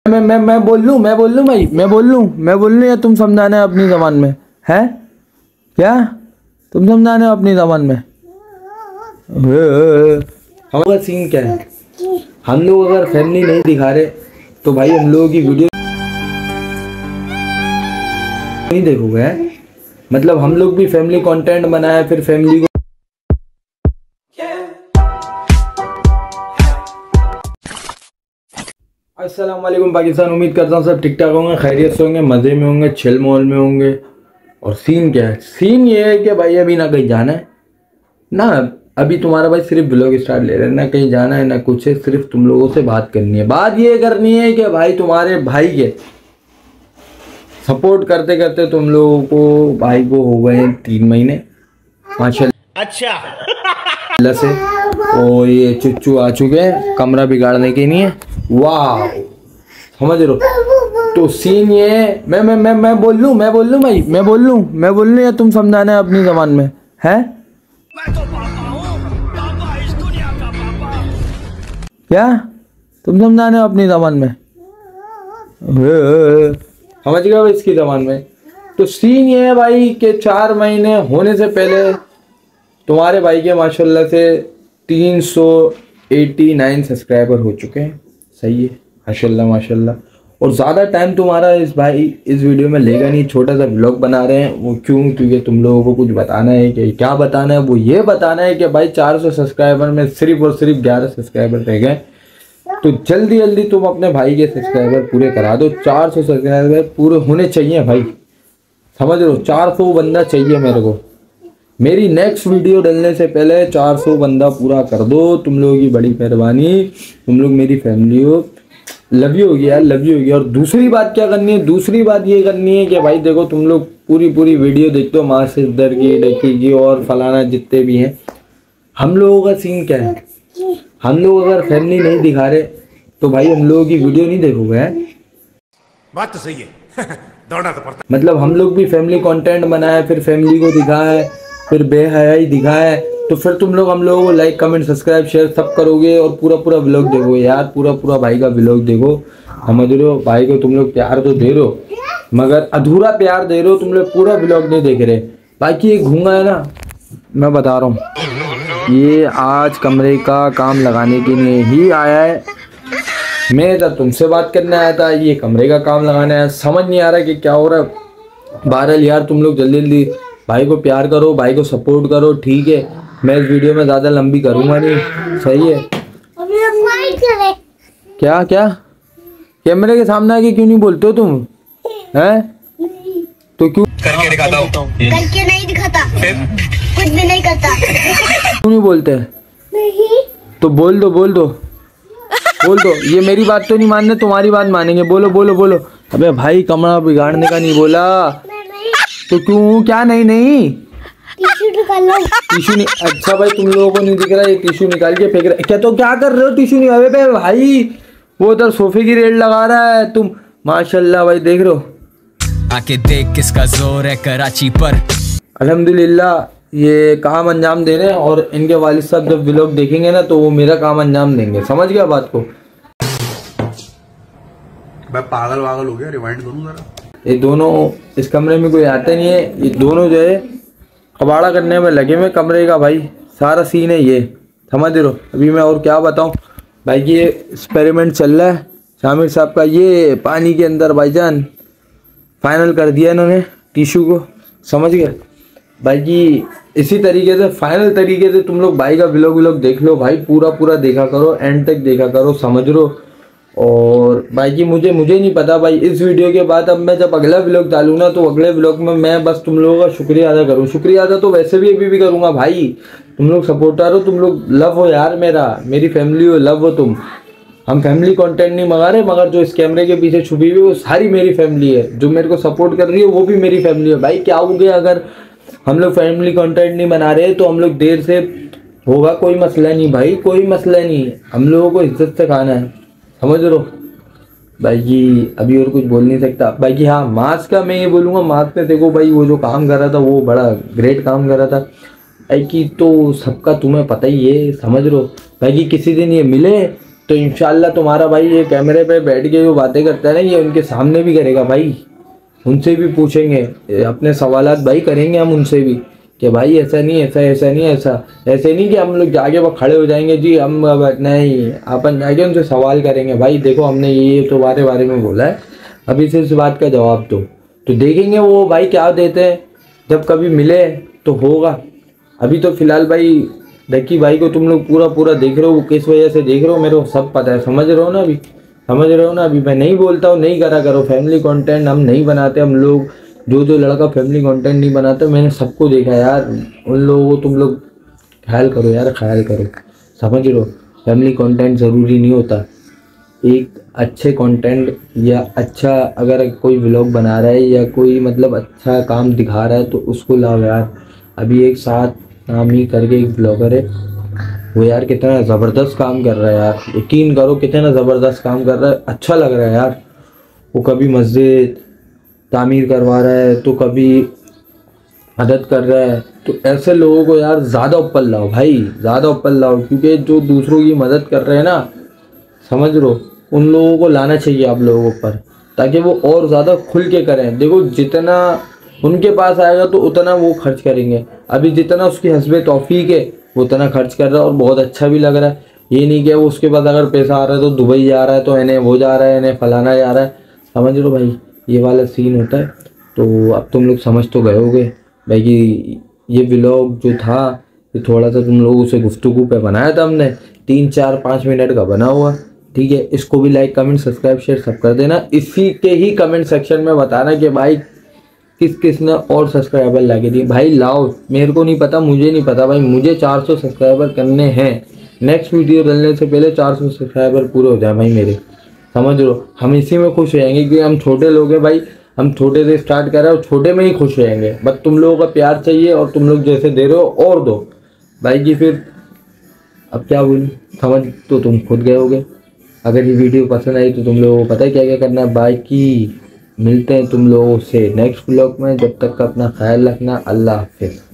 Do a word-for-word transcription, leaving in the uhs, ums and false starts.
मैं मैं मैं बोल लूँ मैं बोल लूँ भाई मैं बोल लूँ मैं बोल लूँ या तुम समझाना है अपनी ज़बान में है क्या? तुम समझाना है अपनी ज़बान में। हमारा सीन क्या है, हम लोग अगर फैमिली नहीं दिखा रहे तो भाई हम लोगों की वीडियो नहीं देखोगे। मतलब हम लोग भी फैमिली कंटेंट बनाए फिर फैमिली को अस्सलाम वालेकुम पाकिस्तान। उम्मीद करता हूँ सब ठीक ठाक होंगे, खैरियत से होंगे, मज़े में होंगे, छिल मोल में होंगे। और सीन क्या है, सीन ये है कि भाई अभी ना कहीं जाना है ना, अभी तुम्हारा भाई सिर्फ ब्लॉग स्टार्ट ले रहे हैं, ना कहीं जाना है ना कुछ है, सिर्फ तुम लोगों से बात करनी है। बात ये करनी है कि भाई तुम्हारे भाई के सपोर्ट करते करते तुम लोगों को भाई को हो गए तीन महीने माशाल्लाह अच्छा से, और ये चुच्चू आ चुके हैं कमरा बिगाड़ने के लिए। वाह समझ रहे हो। तो सीन ये है, मैं मैं मैं मैं बोल लूँ मैं बोल लूँ भाई मैं बोल लूँ मैं बोल लूँ या तुम समझाना है अपनी ज़बान में है क्या? तुम समझाने हो अपनी ज़बान में, समझ गए इसकी ज़बान में। तो सीन ये है भाई कि चार महीने होने से पहले तुम्हारे भाई के माशाल्लाह से तीन सौ एटी नाइन सब्सक्राइबर हो चुके हैं। सही है माशाल्लाह माशाल्लाह। और ज़्यादा टाइम तुम्हारा इस भाई इस वीडियो में लेगा नहीं, छोटा सा ब्लॉग बना रहे हैं। वो क्यों? क्योंकि तुम लोगों को कुछ बताना है। कि क्या बताना है? वो ये बताना है कि भाई चार सौ सब्सक्राइबर में सिर्फ और सिर्फ ग्यारह सब्सक्राइबर रह गए, तो जल्दी जल्दी तुम अपने भाई के सब्सक्राइबर पूरे करा दो। चार सौ सब्सक्राइबर पूरे होने चाहिए भाई, समझ लो। चार सौ बंदा चाहिए मेरे को। मेरी नेक्स्ट वीडियो डलने से पहले चार सौ बंदा पूरा कर दो। तुम लोगों की बड़ी मेहरबानी, तुम लोग मेरी फैमिली हो। लव यू होगी यार, लव यू होगी। और दूसरी बात क्या करनी है, दूसरी बात ये करनी है कि भाई देखो तुम लोग पूरी पूरी वीडियो देखते हो, माँ से दर की डकी की और फलाना जितने भी हैं। हम लोगों का सीन क्या है, हम लोग अगर फैमिली नहीं दिखा रहे तो भाई हम लोगों की वीडियो नहीं देखोगे। बात तो सही है दौड़ना तो पड़ता। मतलब हम लोग भी फैमिली कंटेंट बनाए फिर फैमिली को दिखाए फिर बेहयाई दिखाए, तो फिर तुम लोग हम लोगों को लाइक कमेंट सब्सक्राइब शेयर सब करोगे और पूरा पूरा व्लॉग देखो यार। पूरा पूरा भाई का व्लॉग देखो, समझ रहे हो। भाई को तुम लोग प्यार तो दे रहे हो मगर अधूरा प्यार दे रहे हो, तुम लोग पूरा व्लॉग नहीं देख रहे। बाकी ये घूंगा है ना, मैं बता रहा हूँ, ये आज कमरे का काम लगाने के लिए ही आया है। मैं तो तुमसे बात करने आया था, ये कमरे का काम लगाने आया। समझ नहीं आ रहा कि क्या हो रहा है। बहरहाल यार तुम लोग जल्दी जल्दी भाई को प्यार करो, भाई को सपोर्ट करो, ठीक है। मैं इस वीडियो में ज़्यादा लंबी करूँगा नहीं, सही है। क्या क्या कैमरे के सामने आके क्यों नहीं बोलते हो तुम हैं? तो क्यों करके दिखाता हूँ, करके नहीं दिखाता, कुछ भी नहीं करता। क्यों नहीं बोलते? नहीं तो बोल दो बोल दो बोल दो। ये मेरी बात तो नहीं मानने, तुम्हारी बात मानेंगे। बोलो बोलो बोलो। अबे भाई कमरा बिगाड़ने का नहीं बोला तो क्यों? क्या नहीं नहीं टिश्यू निकाल लो। टिश्यू नहीं? अच्छा भाई तुम लोगों को नहीं दिख रहा, ये टिश्यू निकाल के फेंक रहा। क्या तो क्या कर रहे हो? टिश्यू नहीं? अबे भाई वो उधर सोफे की रेड लगा रहा है तुम। माशाल्लाह भाई देख रहे हो। आके देख किसका जोर है कराची पर। अल्हम्दुलिल्लाह ये काम अंजाम दे रहे हैं और इनके वालिद साहब जब व्लॉग देखेंगे ना तो वो मेरा काम अंजाम देंगे। समझ गया बात को? मैं पागल वागल हो गया, रिवाइंड करूँ जरा। ये दोनों इस कमरे में कोई आता नहीं है, ये दोनों जो है कबाड़ा करने में लगे हुए कमरे का। भाई सारा सीन है ये, समझ रहे हो। अभी मैं और क्या बताऊं भाई की, ये एक्सपेरिमेंट चल रहा है शामिर साहब का। ये पानी के अंदर भाईजान फाइनल कर दिया इन्होंने टिश्यू को, समझ गए भाई जी। इसी तरीके से फाइनल तरीके से तुम लोग भाई का व्लॉग व्लॉग देख लो भाई, पूरा पूरा देखा करो, एंड तक देखा करो, समझ लो। और भाई जी मुझे मुझे नहीं पता भाई, इस वीडियो के बाद अब मैं जब अगला व्लॉग डालूँ ना तो अगले व्लॉग में मैं बस तुम लोगों का शुक्रिया अदा करूँ। शुक्रिया अदा तो वैसे भी अभी भी करूँगा भाई। तुम लोग सपोर्टर हो, तुम लोग लव हो यार मेरा, मेरी फैमिली हो, लव हो तुम। हम फैमिली कंटेंट नहीं मंगा रहे मगर जो इस कैमरे के पीछे छुपी हुई वो सारी मेरी फैमिली है। जो मेरे को सपोर्ट कर रही है वो भी मेरी फैमिली है। भाई क्या हो गया अगर हम लोग फैमिली कंटेंट नहीं बना रहे तो हम लोग देर से होगा, कोई मसला नहीं भाई, कोई मसला नहीं। हम लोगों को इज्जत से खाना है, समझ लो भाई जी। अभी और कुछ बोल नहीं सकता भाई जी। हाँ मास्क का मैं ये बोलूँगा, मास्क ने देखो भाई वो जो काम कर रहा था वो बड़ा ग्रेट काम कर रहा था भाई की। तो सबका तुम्हें पता ही है, समझ लो भाई की। किसी दिन ये मिले तो इंशाल्लाह तुम्हारा भाई ये कैमरे पे बैठ के जो बातें करता है ना, ये उनके सामने भी करेगा भाई, उनसे भी पूछेंगे, अपने सवालात भाई करेंगे हम उनसे भी कि भाई ऐसा नहीं ऐसा ऐसा नहीं ऐसा ऐसे नहीं कि हम लोग जाके वो खड़े हो जाएंगे जी हम नहीं, अपन जाके उनसे सवाल करेंगे भाई देखो हमने ये तुम्हारे बारे में बोला है, अभी से इस बात का जवाब दो। तो देखेंगे वो भाई क्या देते हैं, जब कभी मिले तो होगा। अभी तो फिलहाल भाई डक्की भाई को तुम लोग पूरा पूरा देख रहे हो, वो किस वजह से देख रहे हो मेरे को सब पता है, समझ रहे हो ना, अभी समझ रहे हो ना। अभी मैं नहीं बोलता हूँ नहीं करा करो फैमिली कंटेंट, हम नहीं बनाते, हम लोग जो जो लड़का फैमिली कंटेंट नहीं बनाता मैंने सबको देखा यार, उन लोगों को तुम लोग ख्याल करो यार, ख्याल करो, समझ लो। फैमिली कंटेंट ज़रूरी नहीं होता, एक अच्छे कंटेंट या अच्छा अगर कोई व्लॉग बना रहा है या कोई मतलब अच्छा काम दिखा रहा है तो उसको लाओ यार। अभी एक साथ नामी करके एक ब्लॉगर है, वो यार कितना ज़बरदस्त काम कर रहा है यार, यकीन करो कितना ज़बरदस्त काम कर रहा है, अच्छा लग रहा है यार। वो कभी मस्जिद तामीर करवा रहा है तो कभी मदद कर रहा है, तो ऐसे लोगों को यार ज़्यादा ऊपर लाओ भाई, ज़्यादा ऊपर लाओ, क्योंकि जो दूसरों की मदद कर रहे हैं ना, समझ लो, उन लोगों को लाना चाहिए आप लोगों पर, ताकि वो और ज़्यादा खुल के करें। देखो जितना उनके पास आएगा तो उतना वो खर्च करेंगे, अभी जितना उसकी हस्बे तौफीक है वो उतना खर्च कर रहा है और बहुत अच्छा भी लग रहा है। ये नहीं कि वो उसके पास अगर पैसा आ रहा है तो दुबई जा रहा है तो इन्हें वो जा रहा है इन्हें फलाना जा रहा है, समझ लो भाई, ये वाला सीन होता है। तो अब तुम लोग समझ तो गए होगे भाई कि ये व्लॉग जो था ये थोड़ा सा तुम लोगों से गुफ्तगू पे बनाया था हमने, तीन चार पाँच मिनट का बना हुआ, ठीक है। इसको भी लाइक कमेंट सब्सक्राइब शेयर सब कर देना। इसी के ही कमेंट सेक्शन में बताना कि भाई किस किस ने और सब्सक्राइबर लगे दिए, भाई लाओ, मेरे को नहीं पता, मुझे नहीं पता भाई, मुझे चार सौ सब्सक्राइबर करने हैं, नेक्स्ट वीडियो डालने से पहले चार सौ सब्सक्राइबर पूरे हो जाए भाई मेरे, समझ लो। हम इसी में खुश रहेंगे क्योंकि हम छोटे लोग हैं भाई, हम छोटे से स्टार्ट कर रहे हैं और छोटे में ही खुश रहेंगे। बस तुम लोगों का प्यार चाहिए और तुम लोग जैसे दे रहे हो और दो भाई की, फिर अब क्या बोलूं, समझ तो तुम खुद गए होगे। अगर ये वीडियो पसंद आई तो तुम लोगों को पता है क्या क्या करना है। बाकी मिलते हैं तुम लोगों से नेक्स्ट व्लॉग में, जब तक का अपना ख्याल रखना, अल्लाह हाफिज़।